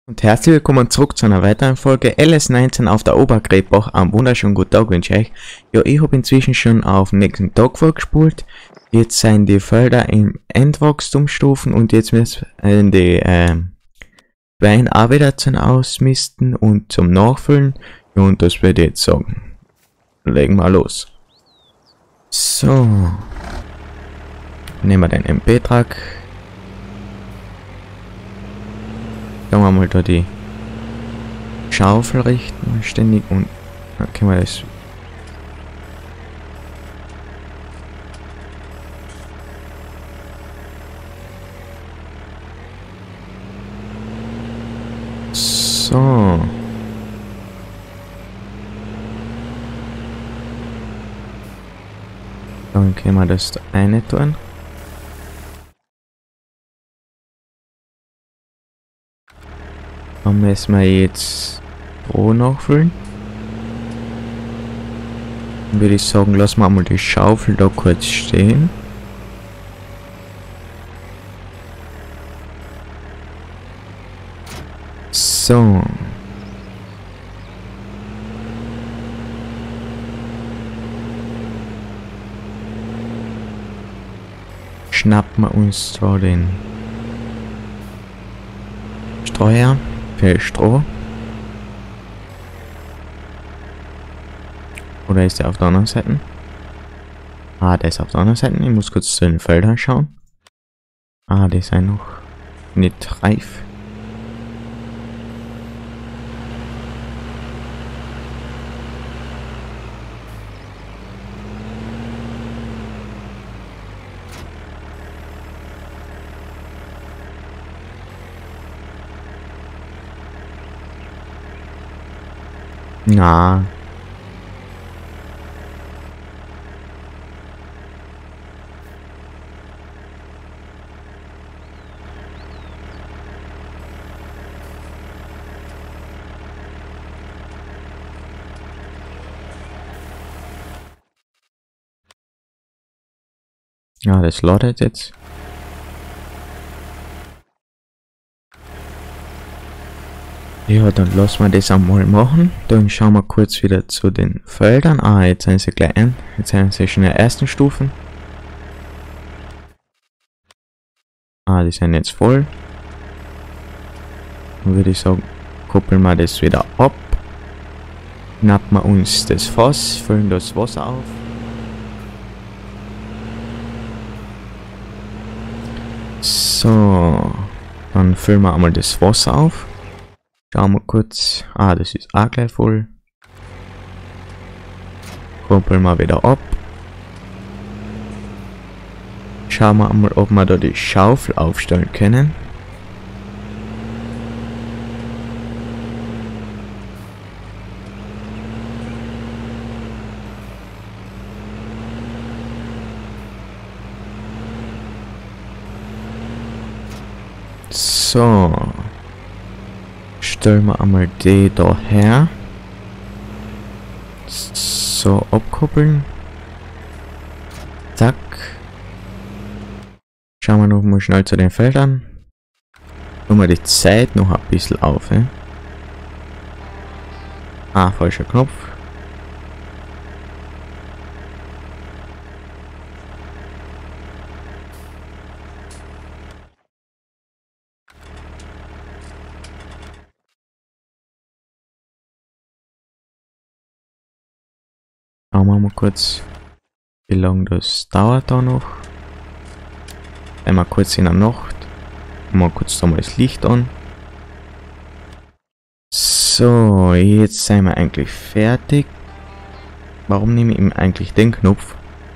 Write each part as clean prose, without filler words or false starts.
Und herzlich willkommen zurück zu einer weiteren Folge LS19 auf der Obergräbach. Einen wunderschönen guten Tag wünsche ich euch. Ja, ich habe inzwischen schon auf den nächsten Tag vorgespult. Jetzt sind die Felder in Endwachstumsstufen und jetzt müssen die Wein auch wieder zum Ausmisten und zum Nachfüllen. Ja, und das würde ich jetzt sagen. Legen wir los. So. Nehmen wir den MP-Truck. Sagen wir mal da die Schaufel richten ständig und dann können wir das so. Dann können wir das da eine tun. Dann müssen wir jetzt Roh nachfüllen. Dann würde ich sagen, lassen wir mal die Schaufel da kurz stehen. So. Schnappen wir uns zwar den Streuer für Stroh. Oder ist der auf der anderen Seite? Ah, der ist auf der anderen Seite. Ich muss kurz zu den Feldern schauen. Ah, die sind noch nicht reif. Na. Ja, das ladet jetzt. Ja, dann lassen wir das einmal machen. Dann schauen wir kurz wieder zu den Feldern. Ah, jetzt sind sie gleich ein. Jetzt sind sie schon in der ersten Stufe. Ah, die sind jetzt voll. Dann würde ich sagen, koppeln wir das wieder ab. Schnappen wir uns das Fass, füllen das Wasser auf. So, dann füllen wir einmal das Wasser auf. Schauen wir kurz. Ah, das ist auch gleich voll. Koppeln wir wieder ab. Schauen wir einmal, ob wir da die Schaufel aufstellen können. So. Stellen wir einmal die da her. So, abkoppeln. Zack. Schauen wir noch mal schnell zu den Feldern. Tun wir die Zeit noch ein bisschen auf. Ah, falscher Knopf. Schauen wir mal kurz, wie lange das dauert da noch. Einmal kurz in der Nacht. Mal kurz da mal das Licht an. So, jetzt sind wir eigentlich fertig. Warum nehme ich eigentlich den Knopf?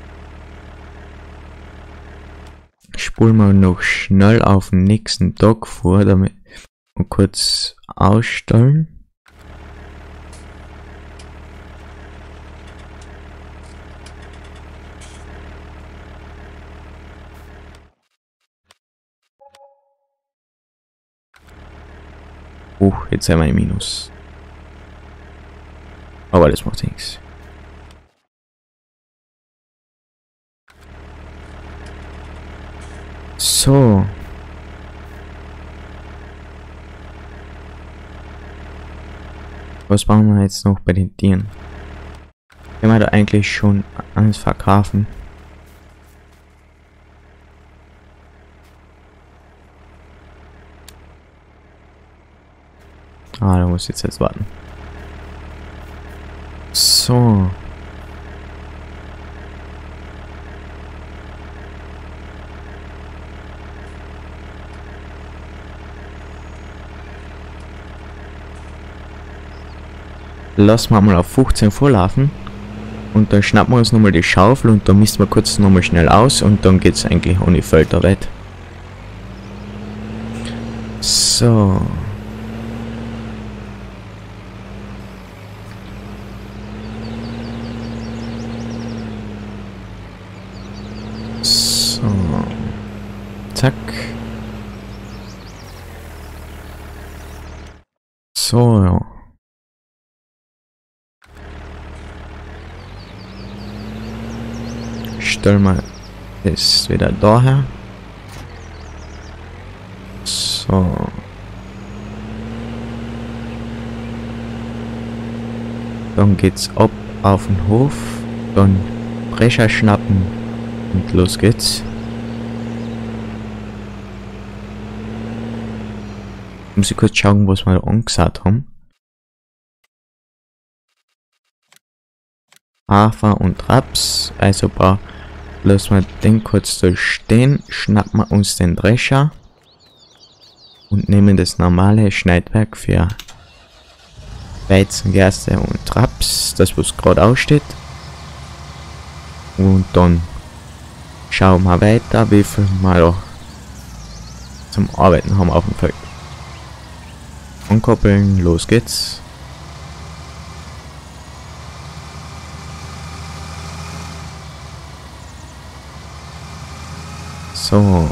Spulen wir noch schnell auf den nächsten Tag vor, damit wir kurz ausstellen. Jetzt sind wir im Minus. Aber das macht nichts. So. Was brauchen wir jetzt noch bei den Tieren? Können wir da eigentlich schon alles verkaufen? Ah, da muss ich jetzt warten. So. Lassen wir mal auf 15 vorlaufen. Und dann schnappen wir uns nochmal die Schaufel und dann misten wir kurz nochmal schnell aus und dann geht es eigentlich ohne Felder weit. So. So. Zack. So, ja. Stellen wir das wieder daher. So. Dann geht's ab auf den Hof. Dann Brecher schnappen und los geht's. Muss ich kurz schauen, was wir da angesagt haben. Hafer und Raps, also lassen wir den kurz da stehen, schnappen wir uns den Drescher und nehmen das normale Schneidwerk für Weizen, Gerste und Raps, das was gerade aussteht. Und dann schauen wir weiter, wie viel wir da zum Arbeiten haben auf dem Feld. Ankoppeln, los geht's. So.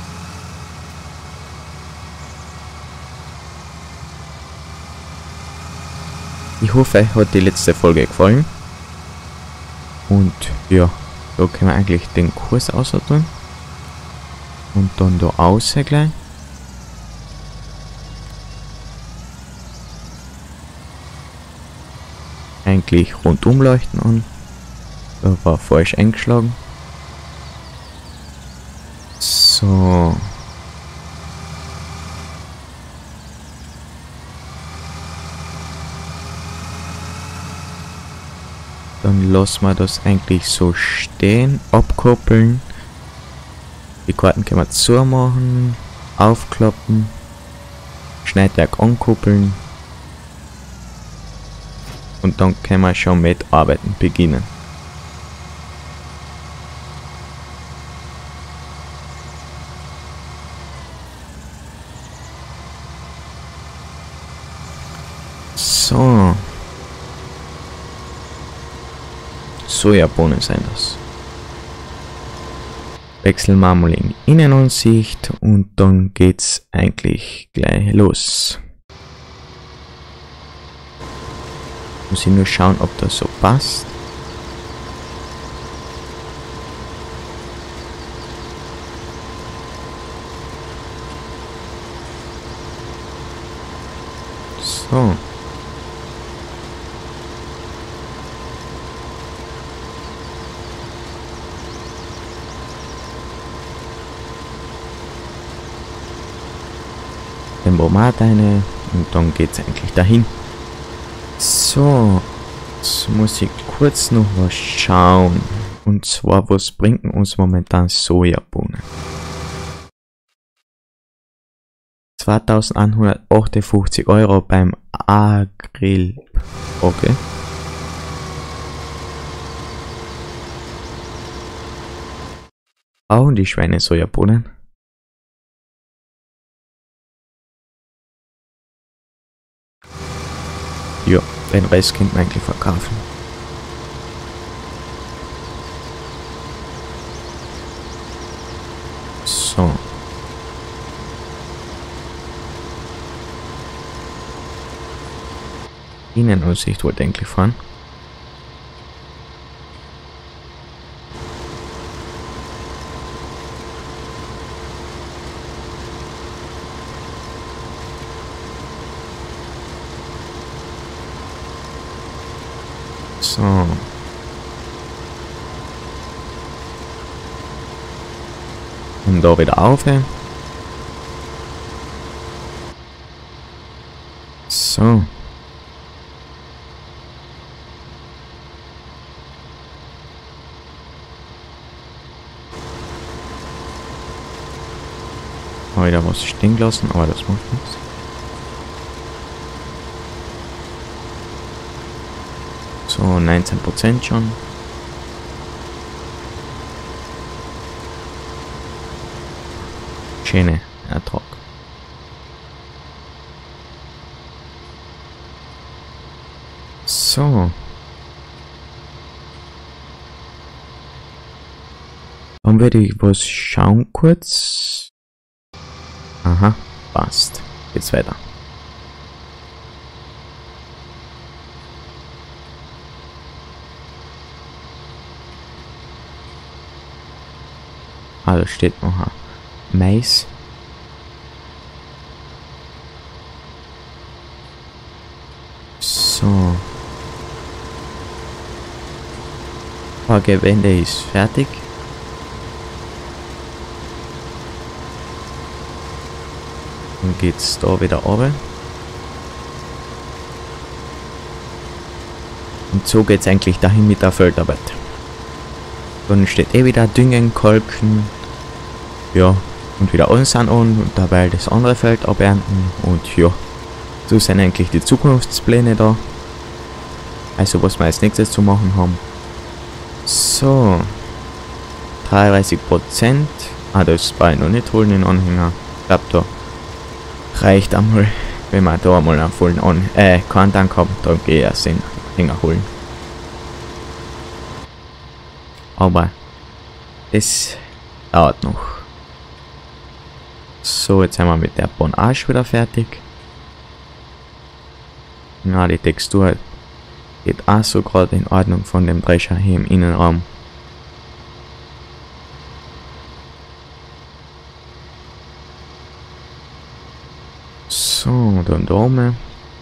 Ich hoffe, euch hat die letzte Folge gefallen. Und ja, da können wir eigentlich den Kurs aussortieren. Und dann da außen gleich. Eigentlich rundum leuchten an. Da war falsch eingeschlagen. So. Dann lassen wir das eigentlich so stehen, abkoppeln. Die Karten können wir zumachen, aufklappen, Schneidwerk ankoppeln. Und dann können wir schon mit Arbeiten beginnen. So. Sojabohnen sind das. Wechseln wir mal in Innenansicht und dann geht's eigentlich gleich los. Muss ich nur schauen, ob das so passt. So. Den Bomat rein und dann geht's eigentlich dahin. So, jetzt muss ich kurz noch was schauen. Und zwar, was bringt uns momentan Sojabohnen? 2158 € beim Agrill. Okay. Brauchen die Schweine Sojabohnen? Ja, den Rest könnte man eigentlich verkaufen. So. Innenansicht wollte eigentlich fahren. So. Und da wieder auf. So. Wieder was stehen gelassen, aber das macht nichts. So, 19% schon. Schöne Ertrag. So. Dann werde ich was schauen kurz. Aha, passt. Geht's weiter. Ah, da steht noch ein Mais. So. Gewende ist fertig. Dann geht's da wieder runter. Und so geht's eigentlich dahin mit der Feldarbeit. Dann steht eh wieder Düngen, Kolken, ja, und wieder Unsan an und dabei das andere Feld abernten und ja, so sind eigentlich die Zukunftspläne da. Also was wir als nächstes zu machen haben. So, 33%. Ah, das war ich noch nicht holen, den Anhänger. Ich glaube, da reicht einmal, wenn wir da mal einen vollen keinen Tank haben, dann gehe ich erst den Anhänger holen. Aber das dauert noch. So, jetzt sind wir mit der Bonage wieder fertig. Ja, die Textur geht auch so gerade in Ordnung von dem Drescher hier im Innenraum. So, dann da oben.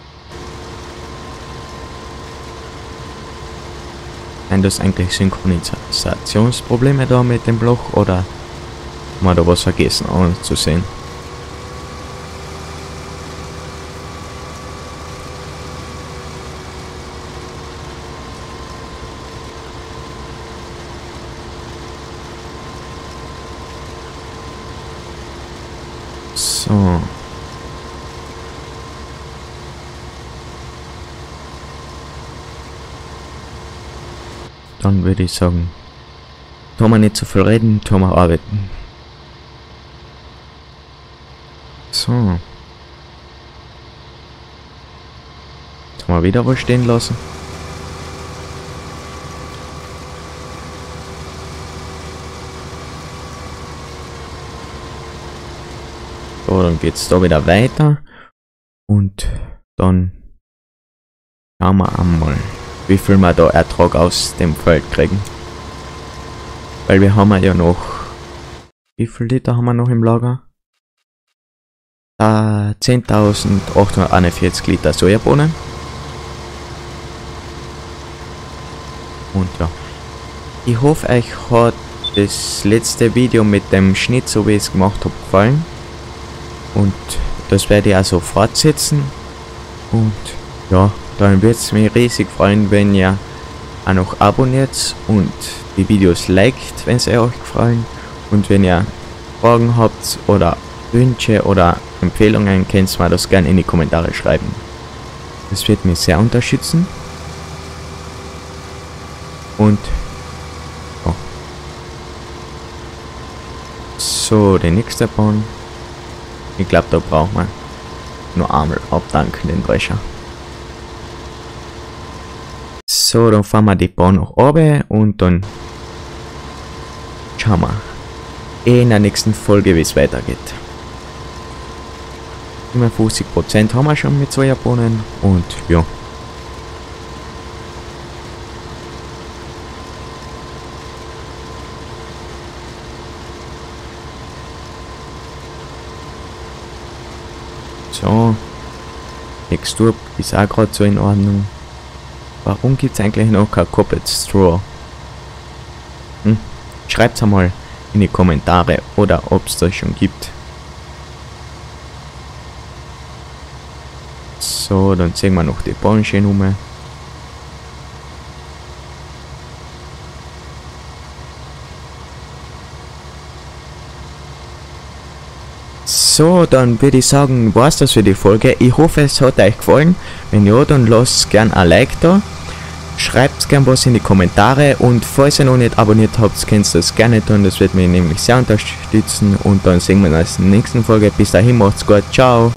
Sind das eigentlich Synchronisationsprobleme da mit dem Bloch oder haben wir da was vergessen anzusehen? So. Dann würde ich sagen, tun wir nicht zu viel reden, tun wir arbeiten. So. Jetzt haben wir wieder was stehen lassen. So, dann geht's da wieder weiter. Und dann schauen wir einmal, wie viel wir da Ertrag aus dem Feld kriegen. Weil wir haben ja noch, wie viel Liter haben wir noch im Lager? 10.841 Liter Sojabohnen. Und ja, ich hoffe euch hat das letzte Video mit dem Schnitt, so wie ich es gemacht habe, gefallen. Und das werde ich also fortsetzen. Und ja, dann würde es mich riesig freuen, wenn ihr auch noch abonniert und die Videos liked, wenn sie euch gefallen. Und wenn ihr Fragen habt oder Wünsche oder Empfehlungen, könnt ihr mir das gerne in die Kommentare schreiben. Das wird mich sehr unterstützen. Und ja. So, der nächste Bahn. Ich glaube, da braucht man nur einmal abdanken, den Drescher. So, dann fahren wir die Bahn noch runter und dann schauen wir in der nächsten Folge, wie es weitergeht. 55% haben wir schon mit Sojabohnen und ja. So, Textur ist auch gerade so in Ordnung. Warum gibt es eigentlich noch kein Carpet Straw? Schreibt's einmal in die Kommentare oder ob es das schon gibt. So, dann sehen wir noch die Ballen schön rum. So, dann würde ich sagen, war's das für die Folge. Ich hoffe, es hat euch gefallen. Wenn ja, dann lasst gern ein Like da. Schreibt gern was in die Kommentare und falls ihr noch nicht abonniert habt, könnt ihr das gerne tun. Das wird mich nämlich sehr unterstützen und dann sehen wir uns in der nächsten Folge. Bis dahin, macht's gut. Ciao.